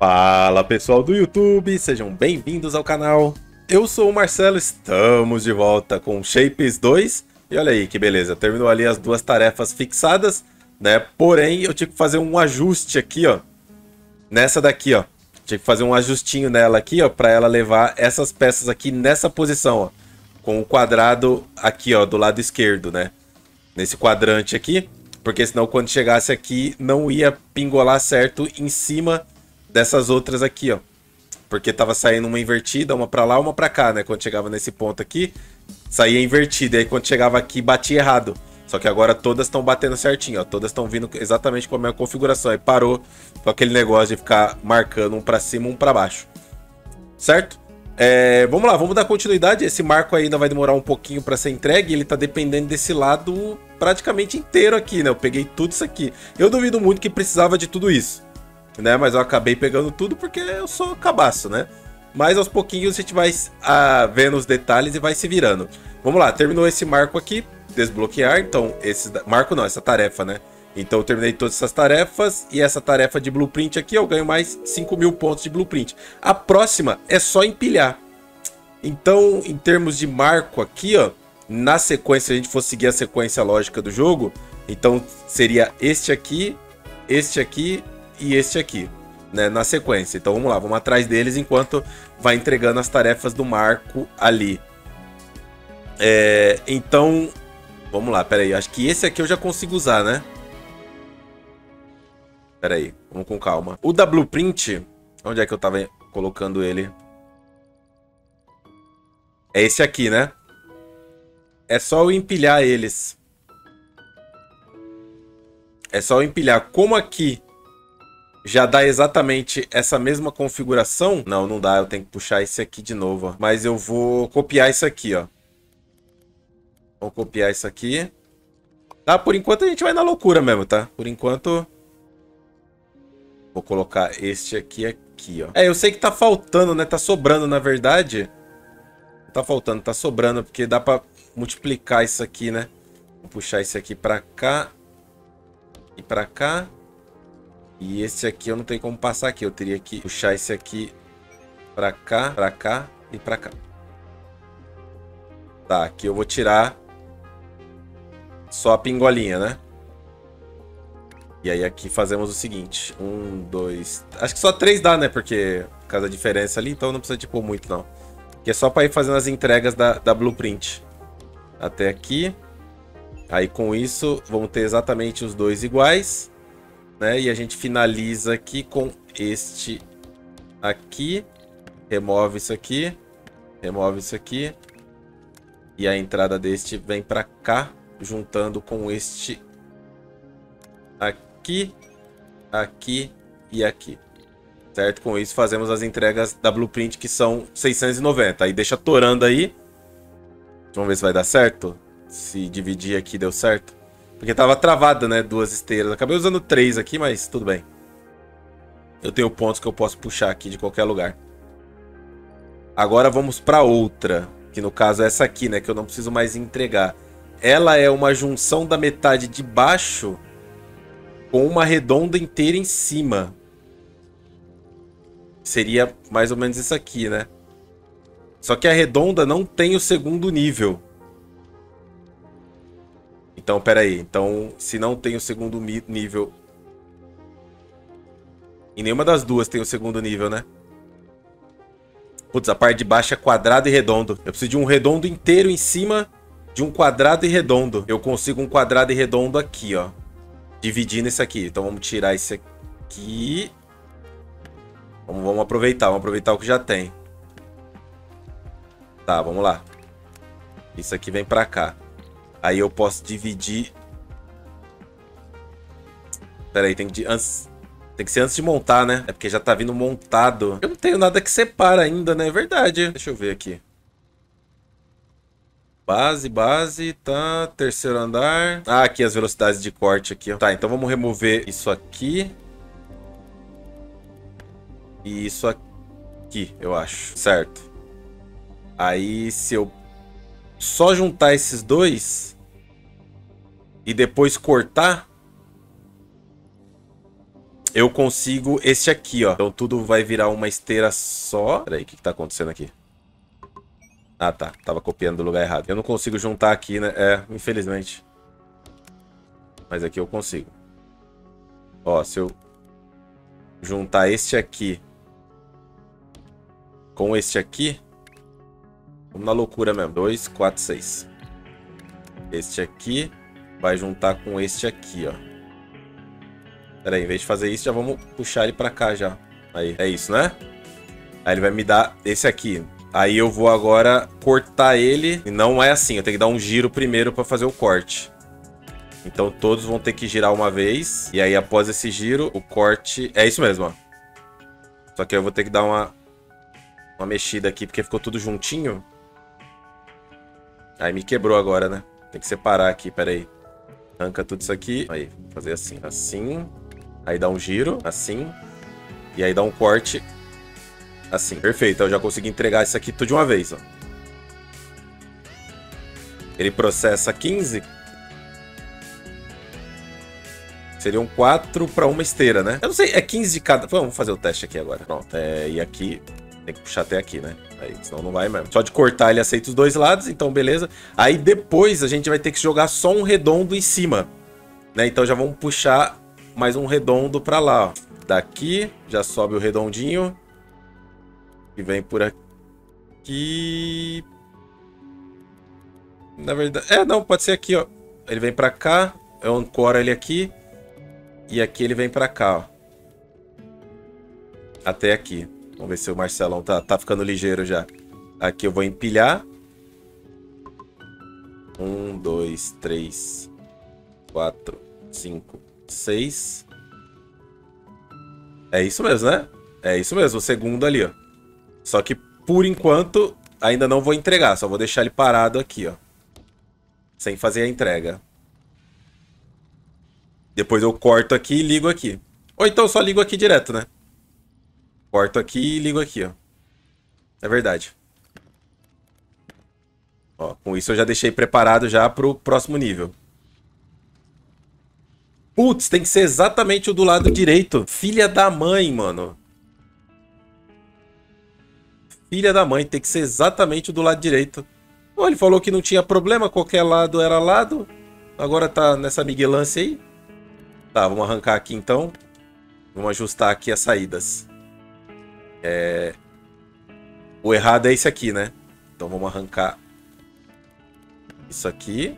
Fala pessoal do YouTube, sejam bem-vindos ao canal. Eu sou o Marcelo, estamos de volta com Shapes 2. E olha aí que beleza, terminou ali as duas tarefas fixadas, né? Porém, eu tive que fazer um ajuste aqui, ó. Nessa daqui, ó. Tive que fazer um ajustinho nela aqui, ó, para ela levar essas peças aqui nessa posição, ó. Com o quadrado aqui, ó, do lado esquerdo, né? Nesse quadrante aqui. Porque senão quando chegasse aqui não ia pingolar certo em cima dessas outras aqui, ó. Porque tava saindo uma invertida, uma pra lá, uma pra cá, né? Quando chegava nesse ponto aqui, saía invertida. E aí quando chegava aqui, batia errado. Só que agora todas estão batendo certinho, ó. Todas estão vindo exatamente com a minha configuração. Aí parou com aquele negócio de ficar marcando um pra cima, um pra baixo. Certo? Vamos lá, vamos dar continuidade. Esse marco ainda vai demorar um pouquinho para ser entregue. Ele tá dependendo desse lado praticamente inteiro aqui, né? Eu peguei tudo isso aqui. Eu duvido muito que precisava de tudo isso, né? Mas eu acabei pegando tudo porque eu sou cabaço, né? Mas aos pouquinhos a gente vai vendo os detalhes e vai se virando. Vamos lá, terminou esse marco aqui. Desbloquear, então, marco não, essa tarefa, né? Então eu terminei todas essas tarefas e essa tarefa de blueprint aqui eu ganho mais 5.000 pontos de blueprint. A próxima é só empilhar. Então, em termos de marco aqui, ó, na sequência, se a gente for seguir a sequência lógica do jogo, então seria este aqui e este aqui, né, na sequência. Então vamos lá, vamos atrás deles enquanto vai entregando as tarefas do marco ali. Então, vamos lá, peraí, acho que esse aqui eu já consigo usar, né? Pera aí, vamos com calma. O da blueprint, onde é que eu tava colocando ele? É esse aqui, né? É só eu empilhar eles. É só eu empilhar. Como aqui já dá exatamente essa mesma configuração... Não, não dá, eu tenho que puxar esse aqui de novo, ó. Mas eu vou copiar isso aqui, ó. Vou copiar isso aqui. Tá, por enquanto a gente vai na loucura mesmo, tá? Por enquanto... Vou colocar este aqui, ó. Eu sei que tá faltando, né? Tá sobrando, na verdade. Não tá faltando, tá sobrando, porque dá pra multiplicar isso aqui, né? Vou puxar esse aqui pra cá. E pra cá. E esse aqui eu não tenho como passar aqui. Eu teria que puxar esse aqui pra cá e pra cá. Tá, aqui eu vou tirar só a pingolinha, né? E aí aqui fazemos o seguinte. 1, 2... Acho que só 3 dá, né? Porque por causa da diferença ali, então não precisa de pôr muito, não. Aqui é só para ir fazendo as entregas da blueprint. Até aqui. Aí com isso, vamos ter exatamente os dois iguais, né? E a gente finaliza aqui com este aqui. Remove isso aqui. Remove isso aqui. E a entrada deste vem para cá, juntando com este aqui, aqui e aqui. Certo? Com isso fazemos as entregas da blueprint, que são 690. Aí deixa torando aí. Vamos ver se vai dar certo. Se dividir aqui deu certo. Porque tava travada, né? 2 esteiras. Acabei usando 3 aqui, mas tudo bem. Eu tenho pontos que eu posso puxar aqui de qualquer lugar. Agora vamos para outra. Que no caso é essa aqui, né? Que eu não preciso mais entregar. Ela é uma junção da metade de baixo com uma redonda inteira em cima. Seria mais ou menos isso aqui, né? Só que a redonda não tem o segundo nível. Então, pera aí. Então, se não tem o segundo nível... E nenhuma das duas tem o segundo nível, né? Putz, a parte de baixo é quadrado e redondo. Eu preciso de um redondo inteiro em cima de um quadrado e redondo. Eu consigo um quadrado e redondo aqui, ó. Dividindo isso aqui. Então vamos tirar esse aqui. Vamos aproveitar o que já tem. Tá, vamos lá. Isso aqui vem pra cá. Aí eu posso dividir. Pera aí, tem que ser antes de montar, né? É porque já tá vindo montado. Eu não tenho nada que separa ainda, né? É verdade. Deixa eu ver aqui. Base, tá. Terceiro andar. Ah, aqui as velocidades de corte aqui, ó. Tá, então vamos remover isso aqui. E isso aqui, eu acho. Certo. Aí, se eu só juntar esses dois e depois cortar... eu consigo este aqui, ó. Então tudo vai virar uma esteira só. Peraí, o que tá acontecendo aqui? Ah, tá. Tava copiando do lugar errado. Eu não consigo juntar aqui, né? É, infelizmente. Mas aqui eu consigo. Ó, se eu juntar este aqui com este aqui, vamos na loucura mesmo. 2, 4, 6. Este aqui vai juntar com este aqui, ó. Pera aí, em vez de fazer isso, já vamos puxar ele pra cá já. Aí, é isso, né? Aí ele vai me dar esse aqui. Aí eu vou agora cortar ele. E não é assim, eu tenho que dar um giro primeiro pra fazer o corte. Então todos vão ter que girar uma vez. E aí após esse giro, o corte... É isso mesmo, ó. Só que eu vou ter que dar uma mexida aqui, porque ficou tudo juntinho. Aí me quebrou agora, né? Tem que separar aqui, pera aí. Arranca tudo isso aqui. Aí, vou fazer assim. Assim. Aí dá um giro, assim. E aí dá um corte. Assim, perfeito. Eu já consegui entregar isso aqui tudo de uma vez, ó. Ele processa 15. Seriam 4 para uma esteira, né? Eu não sei, é 15 de cada... Vamos fazer o teste aqui agora. Pronto, e aqui... Tem que puxar até aqui, né? Aí, senão não vai mesmo. Só de cortar ele aceita os dois lados, então beleza. Aí depois a gente vai ter que jogar só um redondo em cima, né? Então já vamos puxar mais um redondo pra lá, ó. Daqui, já sobe o redondinho. E vem por aqui. Na verdade... não, pode ser aqui, ó. Ele vem pra cá, eu ancoro ele aqui. E aqui ele vem pra cá, ó. Até aqui. Vamos ver se o Marcelão tá ficando ligeiro já. Aqui eu vou empilhar. 1, 2, 3, 4, 5, 6. É isso mesmo, né? É isso mesmo, o segundo ali, ó. Só que, por enquanto, ainda não vou entregar. Só vou deixar ele parado aqui, ó. Sem fazer a entrega. Depois eu corto aqui e ligo aqui. Ou então eu só ligo aqui direto, né? Corto aqui e ligo aqui, ó. É verdade. Ó, com isso eu já deixei preparado já pro próximo nível. Putz, tem que ser exatamente o do lado direito. Filha da mãe, mano. Filha da mãe, tem que ser exatamente o do lado direito. Oh, ele falou que não tinha problema, qualquer lado era lado. Agora tá nessa miguelância aí. Tá, vamos arrancar aqui então. Vamos ajustar aqui as saídas. O errado é esse aqui, né? Então vamos arrancar isso aqui.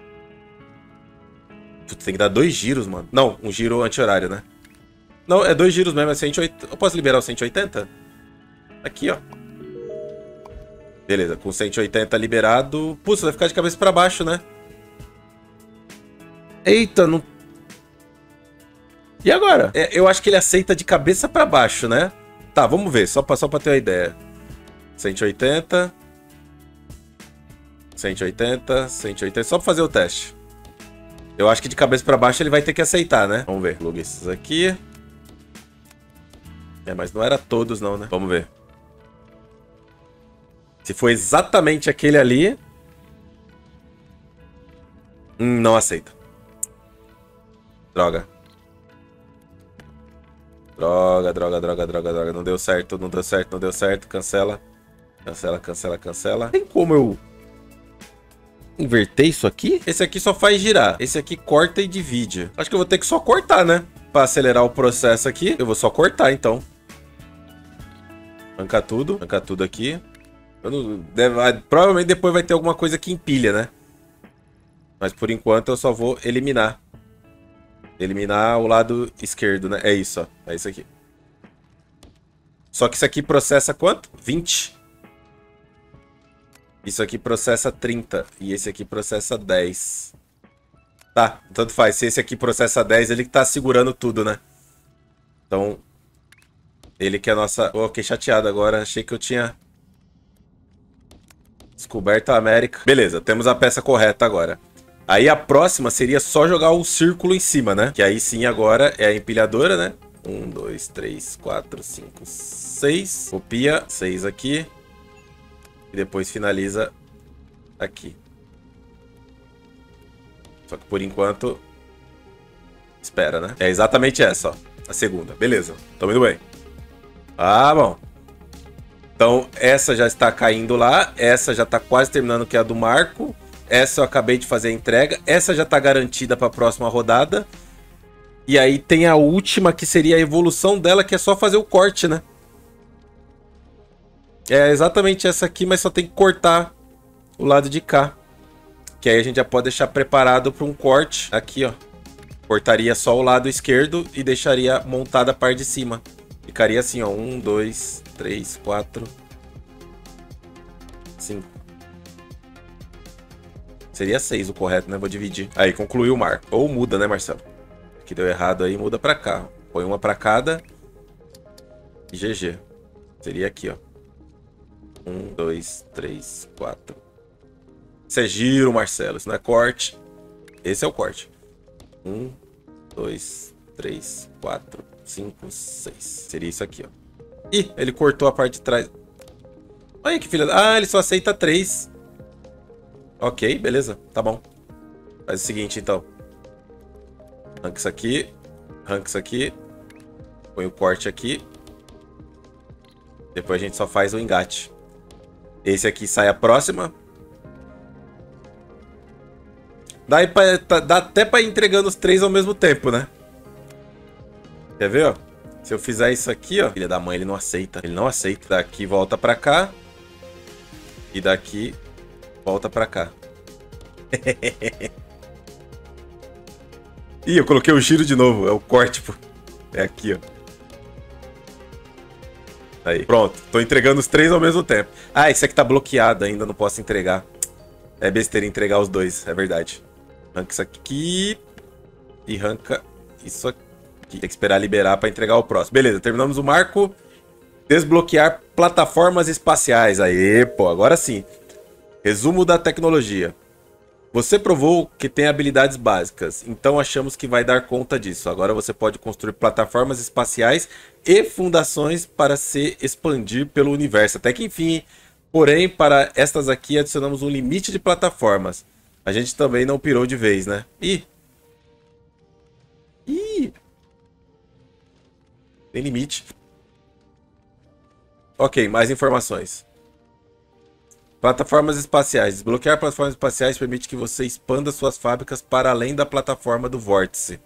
Putz, tem que dar 2 giros, mano. Não, um giro anti-horário, né? Não, é 2 giros mesmo, é 180. Eu posso liberar o 180? Aqui, ó. Beleza, com 180 liberado... Putz, vai ficar de cabeça pra baixo, né? Eita, não... E agora? Eu acho que ele aceita de cabeça pra baixo, né? Tá, vamos ver, só pra ter uma ideia. 180. 180, 180, só pra fazer o teste. Eu acho que de cabeça pra baixo ele vai ter que aceitar, né? Vamos ver, pluga esses aqui. Mas não era todos não, né? Vamos ver. Se for exatamente aquele ali... não aceita. Droga. Droga. Não deu certo, não deu certo. Cancela. Cancela. Tem como eu inverter isso aqui? Esse aqui só faz girar. Esse aqui corta e divide. Acho que eu vou ter que só cortar, né? Pra acelerar o processo aqui. Eu vou só cortar, então. Arrancar tudo aqui. Provavelmente depois vai ter alguma coisa que empilha, né? Mas por enquanto eu só vou eliminar. Eliminar o lado esquerdo, né? É isso, ó. É isso aqui. Só que isso aqui processa quanto? 20. Isso aqui processa 30. E esse aqui processa 10. Tá, tanto faz. Se esse aqui processa 10, ele que tá segurando tudo, né? Então, ele que é a nossa... Oh, fiquei chateado agora. Achei que eu tinha descoberto a América. Beleza, temos a peça correta agora. Aí a próxima seria só jogar o círculo em cima, né? Que aí sim agora é a empilhadora, né? 1, 2, 3, 4, 5, 6. Copia 6 aqui. E depois finaliza aqui. Só que por enquanto... Espera, né? É exatamente essa, ó. a segunda. Beleza, estamos indo bem. Ah, bom. Então, essa já está caindo lá. Essa já está quase terminando, que é a do Marco. Essa eu acabei de fazer a entrega. Essa já está garantida para a próxima rodada. E aí tem a última, que seria a evolução dela, que é só fazer o corte, né? É exatamente essa aqui, mas só tem que cortar o lado de cá. Que aí a gente já pode deixar preparado para um corte. Aqui, ó. Cortaria só o lado esquerdo e deixaria montada a parte de cima. Ficaria assim, ó. 1, 2, 3, 4, 5. Seria 6 o correto, né? Vou dividir. Aí, concluiu o marco. Ou muda, né, Marcelo? Que deu errado aí, muda pra cá. Põe uma pra cada. E GG. Seria aqui, ó. 1, 2, 3, 4. Isso é giro, Marcelo. Isso não é corte. Esse é o corte. 1, 2, 3, 4, 5, 6. Seria isso aqui, ó. Ih, ele cortou a parte de trás. Olha que filha. Ah, ele só aceita 3. Ok, beleza. Tá bom. Faz o seguinte, então. Arranca isso aqui. Arranca isso aqui. Põe o corte aqui. Depois a gente só faz o engate. Esse aqui sai a próxima. Dá até pra ir entregando os 3 ao mesmo tempo, né? Quer ver, ó? Se eu fizer isso aqui, ó. Filha da mãe, ele não aceita. Ele não aceita. Daqui volta pra cá. E daqui volta pra cá. Ih, eu coloquei o giro de novo. É o corte, pô. É aqui, ó. Aí, pronto. Tô entregando os 3 ao mesmo tempo. Ah, esse aqui tá bloqueado ainda. Não posso entregar. É besteira entregar os 2. É verdade. Arranca isso aqui. E arranca isso aqui. Tem que esperar liberar pra entregar o próximo. Beleza, terminamos o marco. Desbloquear plataformas espaciais. Aí, pô, agora sim. Resumo da tecnologia. Você provou que tem habilidades básicas, então achamos que vai dar conta disso. Agora você pode construir plataformas espaciais e fundações para se expandir pelo universo. Até que enfim. Porém, para estas aqui adicionamos um limite de plataformas. A gente também não pirou de vez, né? Ih! Tem limite. Ok, mais informações. Plataformas espaciais. Desbloquear plataformas espaciais permite que você expanda suas fábricas para além da plataforma do vórtice.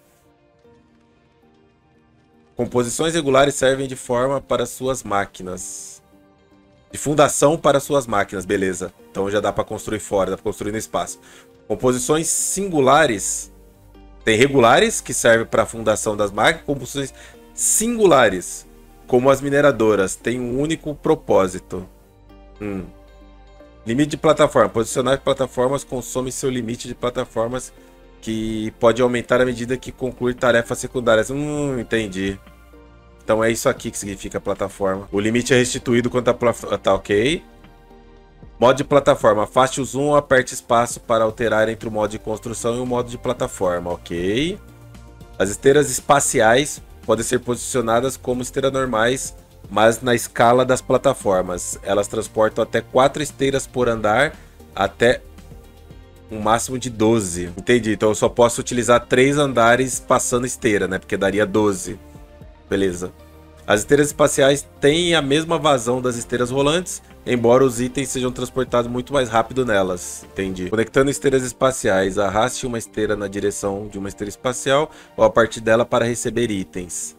Composições regulares servem de forma para suas máquinas. De fundação para suas máquinas, beleza. Então já dá para construir fora, dá para construir no espaço. Composições singulares. Tem regulares, que servem para a fundação das máquinas. Composições singulares, como as mineradoras, têm um único propósito. Limite de plataforma. Posicionar plataformas consome seu limite de plataformas, que pode aumentar à medida que concluir tarefas secundárias. Entendi. Então é isso aqui que significa plataforma. O limite é restituído quando a plataforma... Tá, ok. Modo de plataforma. Afaste o zoom ou aperte espaço para alterar entre o modo de construção e o modo de plataforma. Ok. As esteiras espaciais podem ser posicionadas como esteiras normais, mas na escala das plataformas. Elas transportam até 4 esteiras por andar, até um máximo de 12. Entendi. Então eu só posso utilizar 3 andares passando esteira, né? Porque daria 12. Beleza. As esteiras espaciais têm a mesma vazão das esteiras rolantes, embora os itens sejam transportados muito mais rápido nelas. Entendi. Conectando esteiras espaciais, arraste uma esteira na direção de uma esteira espacial ou a partir dela para receber itens.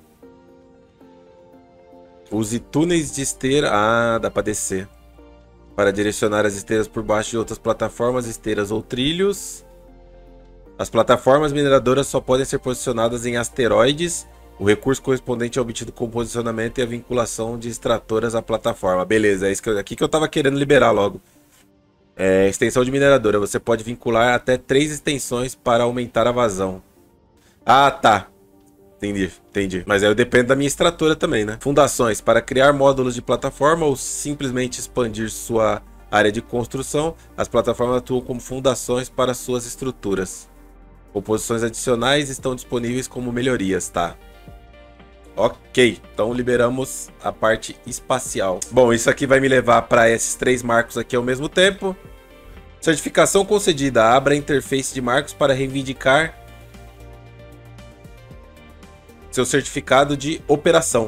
Use túneis de esteira... Ah, dá para descer. Para direcionar as esteiras por baixo de outras plataformas, esteiras ou trilhos. As plataformas mineradoras só podem ser posicionadas em asteroides. O recurso correspondente é obtido com o posicionamento e a vinculação de extratoras à plataforma. Beleza, é isso aqui que eu tava querendo liberar logo. Extensão de mineradora. Você pode vincular até 3 extensões para aumentar a vazão. Ah, tá. Entendi. Mas aí eu dependo da minha extratora também, né? Fundações. Para criar módulos de plataforma ou simplesmente expandir sua área de construção, as plataformas atuam como fundações para suas estruturas. Composições adicionais estão disponíveis como melhorias, tá? Ok, então liberamos a parte espacial. Bom, isso aqui vai me levar para esses 3 marcos aqui ao mesmo tempo. Certificação concedida. Abra a interface de marcos para reivindicar seu certificado de operação.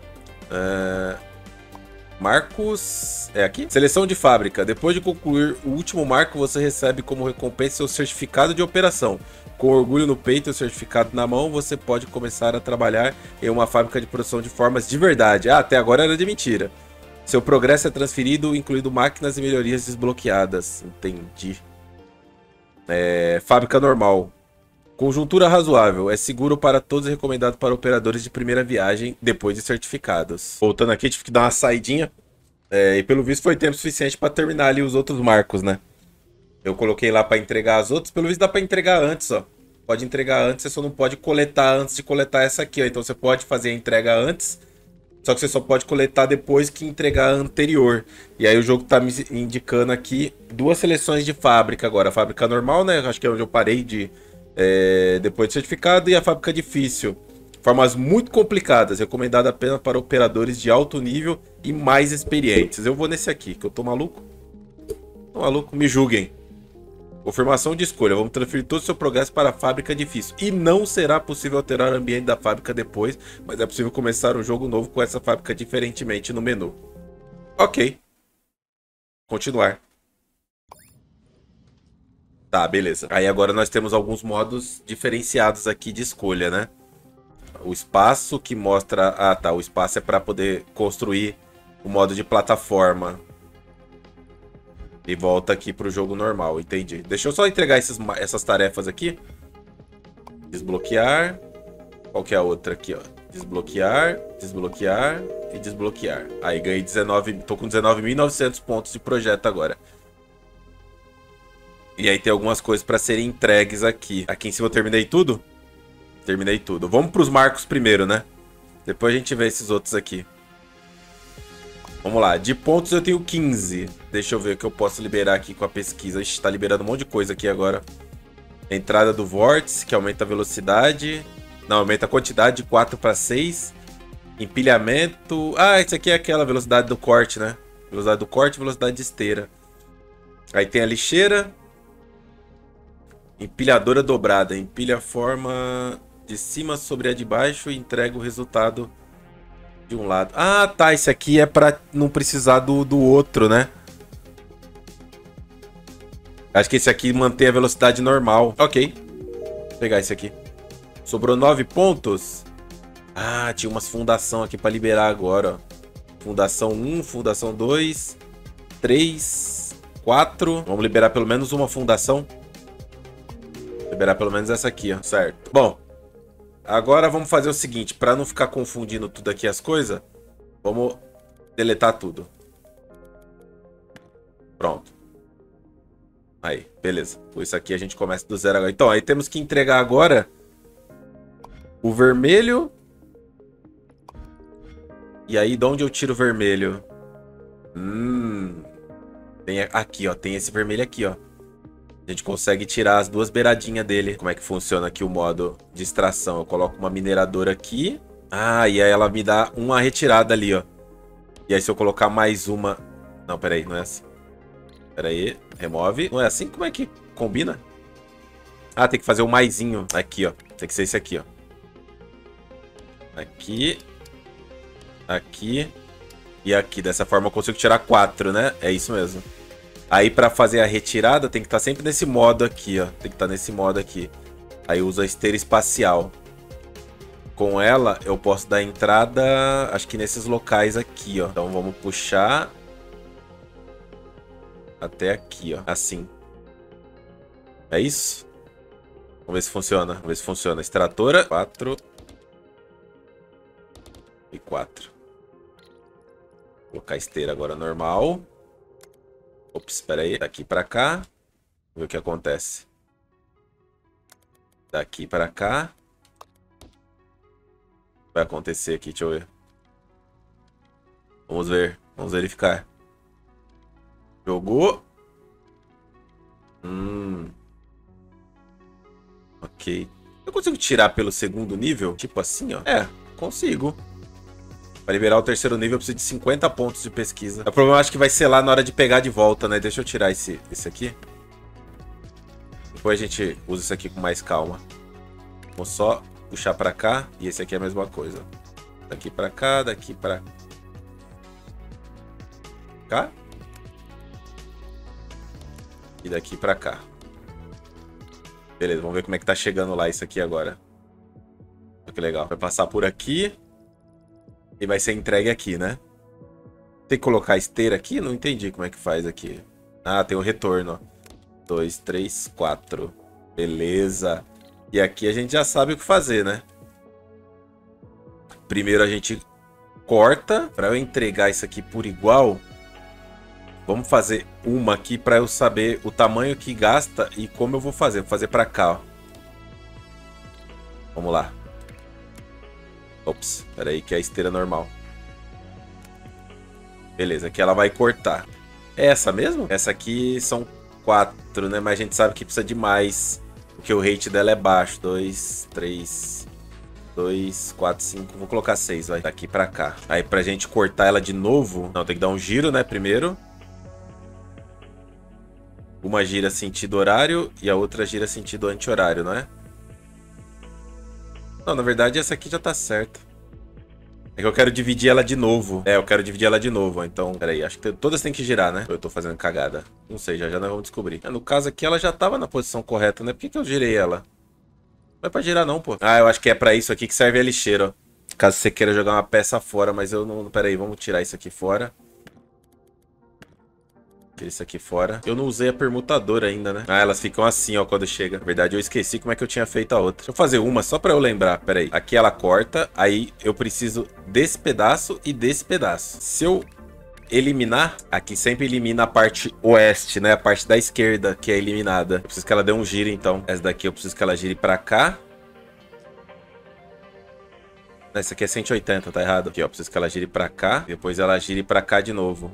Marcos... É aqui? Seleção de fábrica. Depois de concluir o último marco, você recebe como recompensa seu certificado de operação. Com orgulho no peito e o certificado na mão, você pode começar a trabalhar em uma fábrica de produção de formas de verdade. Ah, até agora era de mentira. Seu progresso é transferido, incluindo máquinas e melhorias desbloqueadas. Entendi. Fábrica normal. Conjuntura razoável. É seguro para todos e recomendado para operadores de primeira viagem depois de certificados. Voltando aqui, tive que dar uma saidinha. E pelo visto foi tempo suficiente para terminar ali os outros marcos, né? Eu coloquei lá para entregar as outras. Pelo visto dá para entregar antes, ó. Pode entregar antes, você só não pode coletar antes de coletar essa aqui, ó. Então você pode fazer a entrega antes, só que você só pode coletar depois que entregar a anterior. E aí o jogo tá me indicando aqui duas seleções de fábrica agora. A fábrica normal, né? Acho que é onde eu parei de... depois de certificado, e a fábrica difícil. Formas muito complicadas, recomendada apenas para operadores de alto nível e mais experientes. Eu vou nesse aqui, que eu tô maluco. Tô maluco, me julguem. Confirmação de escolha. Vamos transferir todo o seu progresso para a fábrica difícil. E não será possível alterar o ambiente da fábrica depois, mas é possível começar um jogo novo com essa fábrica diferentemente no menu. Ok. Continuar. Tá, beleza. Aí agora nós temos alguns modos diferenciados aqui de escolha, né? O espaço que mostra... Ah, tá. O espaço é para poder construir o modo de plataforma. E volta aqui pro jogo normal, entendi. Deixa eu só entregar essas tarefas aqui. Desbloquear. Qual que é a outra aqui, ó? Desbloquear, desbloquear e desbloquear. Aí ganhei 19... Tô com 19.900 pontos de projeto agora. E aí tem algumas coisas para serem entregues aqui. Aqui em cima eu terminei tudo? Terminei tudo. Vamos pros marcos primeiro, né? Depois a gente vê esses outros aqui. Vamos lá. De pontos eu tenho 15. Deixa eu ver o que eu posso liberar aqui com a pesquisa. Ixi, tá liberando um monte de coisa aqui agora. Entrada do vórtice, que aumenta a velocidade. Não, aumenta a quantidade de 4 para 6. Empilhamento. Ah, esse aqui é aquela velocidade do corte, né? Velocidade do corte e velocidade de esteira. Aí tem a lixeira. Empilhadora dobrada. Empilha a forma de cima sobre a de baixo e entrega o resultado de um lado. Ah, tá. Esse aqui é pra não precisar do outro, né? Acho que esse aqui mantém a velocidade normal. Ok. Vou pegar esse aqui. Sobrou 9 pontos. Ah, tinha umas fundação aqui pra liberar agora, ó. Fundação 1, fundação 2, 3, 4. Vamos liberar pelo menos uma fundação. Liberar pelo menos essa aqui, ó. Certo. Bom, agora vamos fazer o seguinte. Pra não ficar confundindo tudo aqui as coisas, vamos deletar tudo. Pronto. Aí, beleza. Com isso aqui a gente começa do zero agora. Então, aí temos que entregar agora o vermelho. E aí, de onde eu tiro o vermelho? Tem aqui, ó. Tem esse vermelho aqui, ó. A gente consegue tirar as duas beiradinhas dele. Como é que funciona aqui o modo de extração? Eu coloco uma mineradora aqui. Ah, e aí ela me dá uma retirada ali, ó. E aí se eu colocar mais uma... Não, peraí, não é assim. Peraí, remove. Não é assim? Como é que combina? Ah, tem que fazer o maisinho. Aqui, ó. Tem que ser esse aqui, ó. Aqui. Aqui. E aqui. Dessa forma eu consigo tirar 4, né? É isso mesmo. Aí pra fazer a retirada tem que estar sempre nesse modo aqui, ó. Tem que estar nesse modo aqui. Aí usa a esteira espacial. Com ela eu posso dar entrada, acho que nesses locais aqui, ó. Então vamos puxar até aqui, ó. Assim. É isso? Vamos ver se funciona. Vamos ver se funciona. Extratora. 4. E 4. Vou colocar a esteira agora normal. Ops, espera aí. Daqui pra cá. Vamos ver o que acontece. Daqui pra cá. Vai acontecer aqui, deixa eu ver. Vamos ver. Vamos verificar. Jogou. Ok. Eu consigo tirar pelo segundo nível? Tipo assim, ó. É, consigo. Para liberar o terceiro nível eu preciso de 50 pontos de pesquisa. O problema acho que vai ser lá na hora de pegar de volta, né? Deixa eu tirar esse aqui. Depois a gente usa isso aqui com mais calma. Vamos só puxar pra cá. E esse aqui é a mesma coisa. Daqui pra cá, daqui pra cá. E daqui pra cá. Beleza, vamos ver como é que tá chegando lá isso aqui agora. Olha que legal. Vai passar por aqui. E vai ser entregue aqui, né? Tem que colocar a esteira aqui? Não entendi como é que faz aqui. Ah, tem o retorno, ó. 2, 3, 4. Beleza. E aqui a gente já sabe o que fazer, né? Primeiro a gente corta. Para eu entregar isso aqui por igual, vamos fazer uma aqui para eu saber o tamanho que gasta e como eu vou fazer. Vou fazer para cá, ó. Vamos lá. Ops, pera aí que é a esteira normal. Beleza, aqui ela vai cortar. É essa mesmo? Essa aqui são 4, né? Mas a gente sabe que precisa de mais, porque o rate dela é baixo. 2, 3, 2, 4, 5. Vou colocar 6, vai. Daqui pra cá. Aí pra gente cortar ela de novo... Não, tem que dar um giro, né? Primeiro. Uma gira sentido horário e a outra gira sentido anti-horário, não é? Não, na verdade essa aqui já tá certa. É que eu quero dividir ela de novo. É, eu quero dividir ela de novo. Então, peraí, acho que todas têm que girar, né? Ou eu tô fazendo cagada? Não sei, já nós vamos descobrir. No caso aqui ela já tava na posição correta, né? Por que eu girei ela? Não é pra girar não, pô. Ah, eu acho que é pra isso aqui que serve a lixeira, ó. Caso você queira jogar uma peça fora, mas eu não... Peraí, vamos tirar isso aqui fora. Tira isso aqui fora. Eu não usei a permutadora ainda, né? Ah, elas ficam assim, ó, quando chega. Na verdade, eu esqueci como é que eu tinha feito a outra. Deixa eu fazer uma só pra eu lembrar. Pera aí. Aqui ela corta. Aí eu preciso desse pedaço e desse pedaço. Se eu eliminar, aqui sempre elimina a parte oeste, né? A parte da esquerda que é eliminada. Eu preciso que ela dê um giro, então. Essa daqui eu preciso que ela gire pra cá. Essa aqui é 180, tá errado. Aqui, ó. Preciso que ela gire pra cá. Depois ela gire pra cá de novo.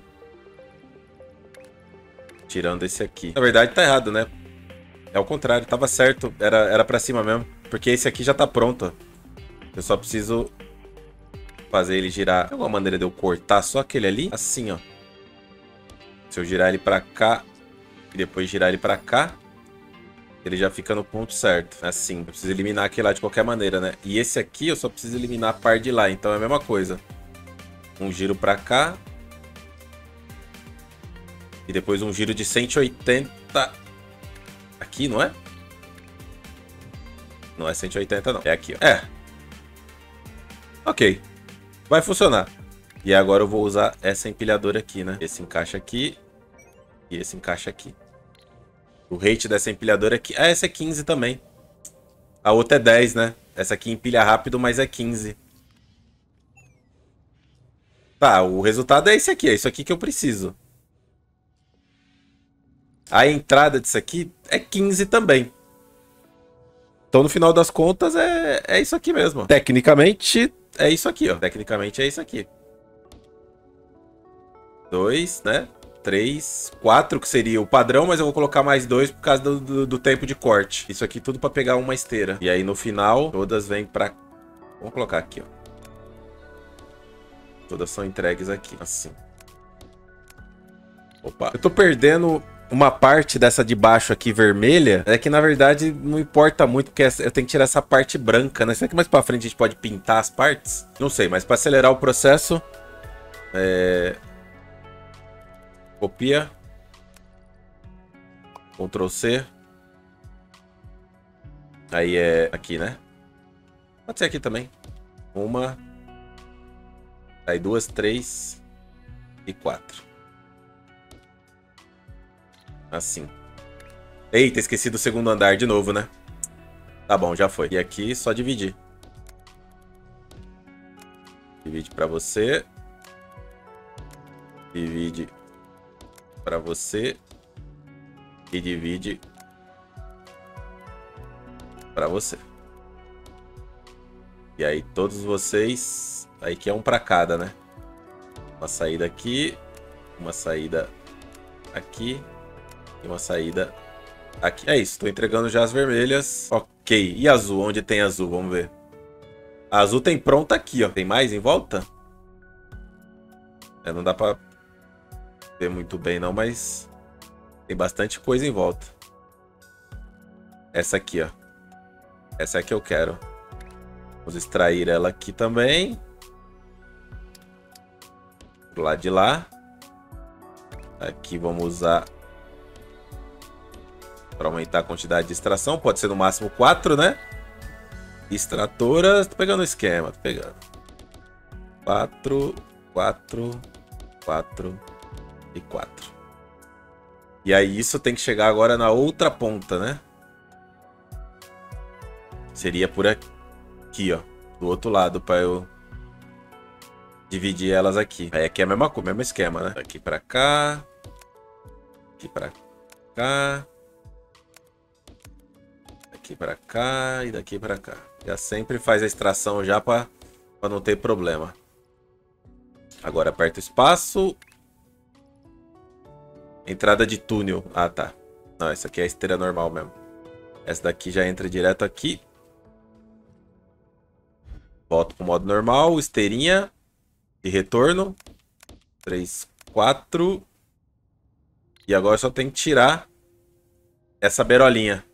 Tirando esse aqui. Na verdade tá errado, né? É o contrário, tava certo. Era pra cima mesmo. Porque esse aqui já tá pronto. Eu só preciso fazer ele girar. Tem alguma maneira de eu cortar só aquele ali? Assim, ó. Se eu girar ele pra cá e depois girar ele pra cá, ele já fica no ponto certo. Assim, eu preciso eliminar aquele lá de qualquer maneira, né? E esse aqui eu só preciso eliminar a parte de lá. Então é a mesma coisa. Um giro pra cá. E depois um giro de 180 aqui, não é? Não é 180, não. É aqui, ó. É. Ok. Vai funcionar. E agora eu vou usar essa empilhadora aqui, né? Esse encaixa aqui. E esse encaixa aqui. O rate dessa empilhadora aqui... Ah, essa é 15 também. A outra é 10, né? Essa aqui empilha rápido, mas é 15. Tá, o resultado é esse aqui. É isso aqui que eu preciso. A entrada disso aqui é 15 também. Então, no final das contas, é isso aqui mesmo. Tecnicamente, é isso aqui, ó. Tecnicamente, é isso aqui. 2, né? 3, 4, que seria o padrão, mas eu vou colocar mais 2 por causa do tempo de corte. Isso aqui tudo pra pegar uma esteira. E aí, no final, todas vêm pra... Vamos colocar aqui, ó. Todas são entregues aqui, assim. Opa. Eu tô perdendo... Uma parte dessa de baixo aqui vermelha é que na verdade não importa muito, porque eu tenho que tirar essa parte branca, né? Será que mais pra frente a gente pode pintar as partes? Não sei, mas para acelerar o processo, copia, Ctrl C, aí é aqui, né? Pode ser aqui também. Uma, aí 2, 3 e 4. Assim. Eita, esqueci do segundo andar de novo, né? Tá bom, já foi. E aqui, só dividir. Divide pra você. Divide pra você. E divide pra você. E aí, todos vocês... Aí que é um pra cada, né? Uma saída aqui. Uma saída aqui. E uma saída aqui. É isso, tô entregando já as vermelhas. Ok, e azul? Onde tem azul? Vamos ver. A azul tem pronta aqui, ó. Tem mais em volta? Não dá pra ver muito bem não, mas tem bastante coisa em volta. Essa aqui, ó. Essa é a que eu quero. Vamos extrair ela aqui também. Do lado de lá. Aqui vamos usar para aumentar a quantidade de extração. Pode ser no máximo 4, né? Extratoras. Tô pegando o esquema, tô pegando. 4, 4, 4 e 4. E aí isso tem que chegar agora na outra ponta, né? Seria por aqui, ó. Do outro lado, para eu dividir elas aqui. Aí aqui é a mesma coisa, mesmo esquema, né? Daqui pra cá. Aqui pra cá. Daqui pra cá e daqui pra cá. Já sempre faz a extração já pra não ter problema. Agora aperta o espaço. Entrada de túnel. Ah, tá. Não, essa aqui é a esteira normal mesmo. Essa daqui já entra direto aqui. Volto pro modo normal. Esteirinha de retorno. 3, 4. E agora só tem que tirar essa berolinha.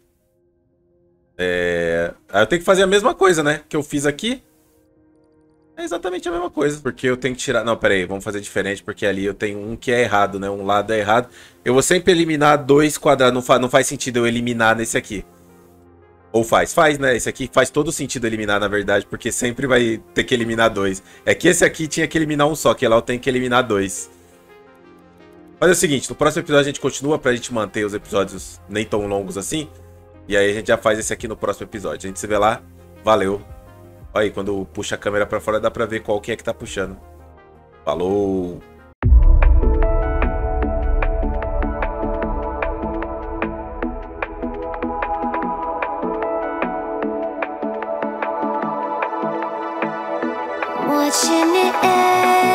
Aí eu tenho que fazer a mesma coisa, né? Que eu fiz aqui. É exatamente a mesma coisa. Porque eu tenho que tirar... Não, pera aí. Vamos fazer diferente. Porque ali eu tenho um que é errado, né? Um lado é errado. Eu vou sempre eliminar 2 quadrados. Não faz sentido eu eliminar nesse aqui. Ou faz? Faz, né? Esse aqui faz todo sentido eliminar, na verdade. Porque sempre vai ter que eliminar 2. É que esse aqui tinha que eliminar um só. Que lá eu tenho que eliminar 2. Mas é o seguinte. No próximo episódio a gente continua. Pra gente manter os episódios nem tão longos assim. E aí a gente já faz esse aqui no próximo episódio. A gente se vê lá. Valeu. Olha aí, quando puxa a câmera pra fora dá pra ver qual que é que tá puxando. Falou! Watching it end.